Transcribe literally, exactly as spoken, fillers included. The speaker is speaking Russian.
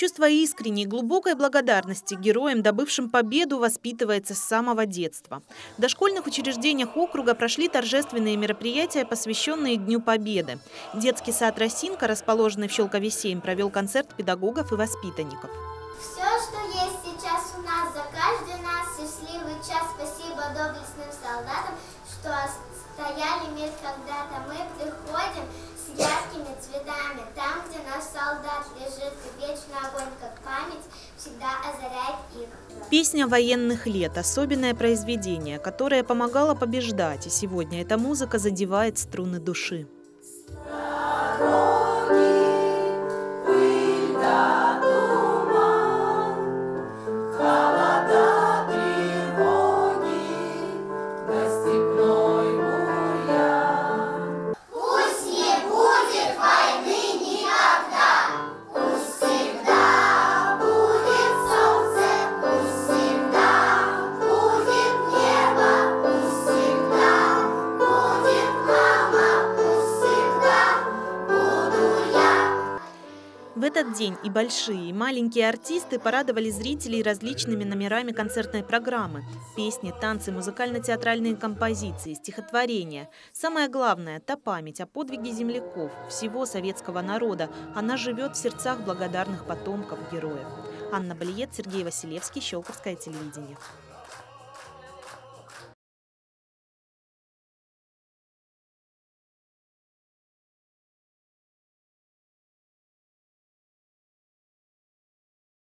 Чувство искренней, глубокой благодарности героям, добывшим победу, воспитывается с самого детства. В дошкольных учреждениях округа прошли торжественные мероприятия, посвященные Дню Победы. Детский сад «Росинка», расположенный в Щелкове семь, провел концерт педагогов и воспитанников. Все, что есть сейчас у нас, за каждый нас счастливый час. Спасибо доблестным солдатам, что стояли мир когда-то. Мы приходим с яркими цветами, там, где наш солдат лежит, и вечный огонь, как память, всегда озаряет их. Песня военных лет – особенное произведение, которое помогало побеждать, и сегодня эта музыка задевает струны души. В этот день и большие, и маленькие артисты порадовали зрителей различными номерами концертной программы. Песни, танцы, музыкально-театральные композиции, стихотворения. Самое главное – та память о подвиге земляков, всего советского народа. Она живет в сердцах благодарных потомков героев. Анна Балиет, Сергей Василевский, Щелковское телевидение.